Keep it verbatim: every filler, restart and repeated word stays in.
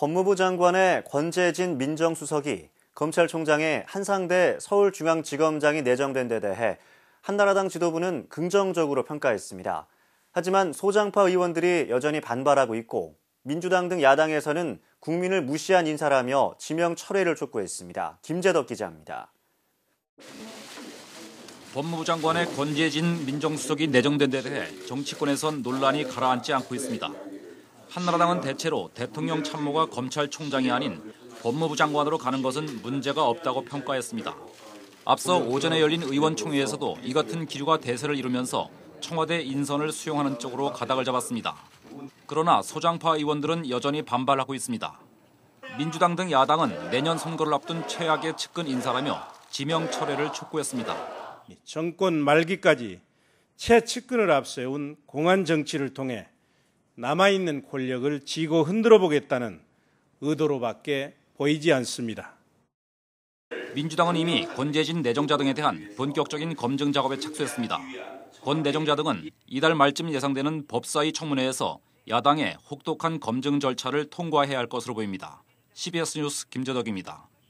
법무부 장관의 권재진 민정수석이 검찰총장의 한상대 서울중앙지검장이 내정된 데 대해 한나라당 지도부는 긍정적으로 평가했습니다. 하지만 소장파 의원들이 여전히 반발하고 있고 민주당 등 야당에서는 국민을 무시한 인사라며 지명 철회를 촉구했습니다. 김재덕 기자입니다. 법무부 장관의 권재진 민정수석이 내정된 데 대해 정치권에선 논란이 가라앉지 않고 있습니다. 한나라당은 대체로 대통령 참모가 검찰총장이 아닌 법무부 장관으로 가는 것은 문제가 없다고 평가했습니다. 앞서 오전에 열린 의원총회에서도 이 같은 기류가 대세를 이루면서 청와대 인선을 수용하는 쪽으로 가닥을 잡았습니다. 그러나 소장파 의원들은 여전히 반발하고 있습니다. 민주당 등 야당은 내년 선거를 앞둔 최악의 측근 인사라며 지명 철회를 촉구했습니다. 정권 말기까지 최측근을 앞세운 공안 정치를 통해 남아있는 권력을 쥐고 흔들어 보겠다는 의도로밖에 보이지 않습니다. 민주당은 이미 권재진 내정자 등에 대한 본격적인 검증 작업에 착수했습니다. 권 내정자 등은 이달 말쯤 예상되는 법사위 청문회에서 야당의 혹독한 검증 절차를 통과해야 할 것으로 보입니다. 씨비에스 뉴스 김재덕입니다.